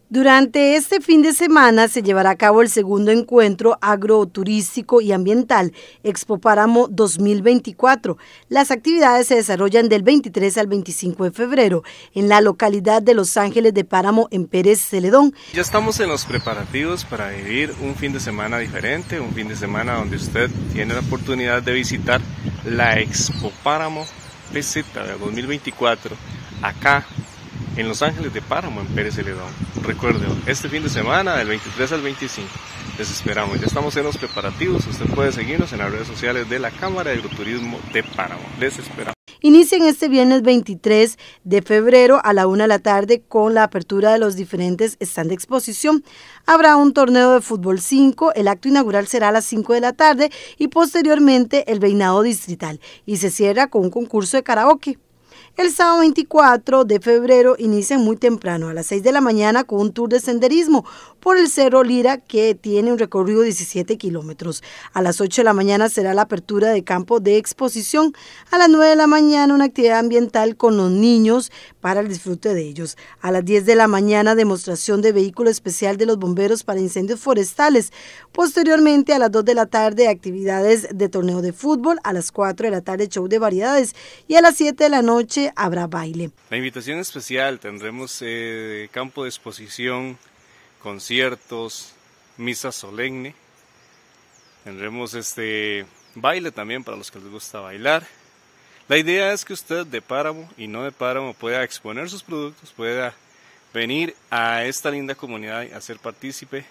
Durante este fin de semana se llevará a cabo el segundo encuentro agroturístico y ambiental Expo Páramo 2024. Las actividades se desarrollan del 23 al 25 de febrero en la localidad de Los Ángeles de Páramo en Pérez Celedón. Ya estamos en los preparativos para vivir un fin de semana diferente, un fin de semana donde usted tiene la oportunidad de visitar la Expo Páramo PZ de 2024 acá en Los Ángeles de Páramo, en Pérez Celedón. Recuerde, este fin de semana, del 23 al 25, les esperamos. Ya estamos en los preparativos. Usted puede seguirnos en las redes sociales de la Cámara de Agroturismo de Páramo. Les esperamos. Inician este viernes 23 de febrero a la 1 de la tarde con la apertura de los diferentes stands de exposición. Habrá un torneo de fútbol 5, el acto inaugural será a las 5 de la tarde y posteriormente el reinado distrital y se cierra con un concurso de karaoke. El sábado 24 de febrero inician muy temprano, a las 6 de la mañana, con un tour de senderismo por el Cerro Lira, que tiene un recorrido de 17 kilómetros. A las 8 de la mañana será la apertura de campo de exposición. A las 9 de la mañana, una actividad ambiental con los niños para el disfrute de ellos. A las 10 de la mañana, demostración de vehículo especial de los bomberos para incendios forestales. Posteriormente, a las 2 de la tarde, actividades de torneo de fútbol. A las 4 de la tarde, show de variedades. Y a las 7 de la noche, habrá baile. La invitación especial, tendremos campo de exposición, conciertos, misa solemne, tendremos baile también para los que les gusta bailar. La idea es que usted de Páramo y no de Páramo pueda exponer sus productos, pueda venir a esta linda comunidad y hacer partícipe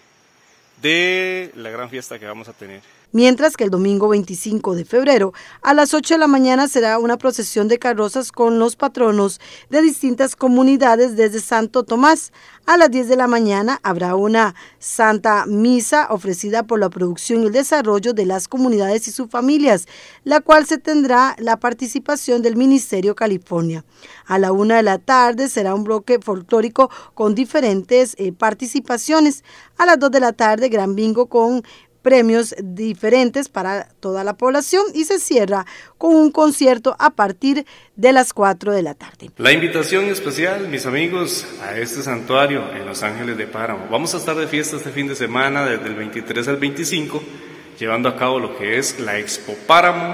de la gran fiesta que vamos a tener. Mientras que el domingo 25 de febrero a las 8 de la mañana será una procesión de carrozas con los patronos de distintas comunidades desde Santo Tomás. A las 10 de la mañana habrá una santa misa ofrecida por la producción y el desarrollo de las comunidades y sus familias, la cual se tendrá la participación del Ministerio California. A la 1 de la tarde será un bloque folclórico con diferentes participaciones. A las 2 de la tarde, gran bingo con premios diferentes para toda la población y se cierra con un concierto a partir de las 4 de la tarde. La invitación especial, mis amigos, a este santuario en Los Ángeles de Páramo. Vamos a estar de fiesta este fin de semana desde el 23 al 25, llevando a cabo lo que es la Expo Páramo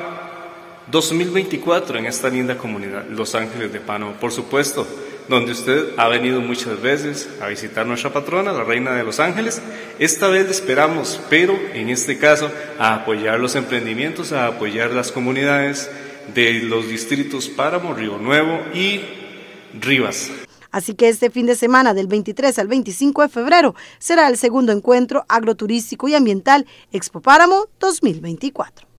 2024 en esta linda comunidad, Los Ángeles de Páramo. Por supuesto, donde usted ha venido muchas veces a visitar nuestra patrona, la Reina de Los Ángeles. Esta vez le esperamos, pero en este caso a apoyar los emprendimientos, a apoyar las comunidades de los distritos Páramo, Río Nuevo y Rivas. Así que este fin de semana del 23 al 25 de febrero será el segundo encuentro agroturístico y ambiental Expo Páramo 2024.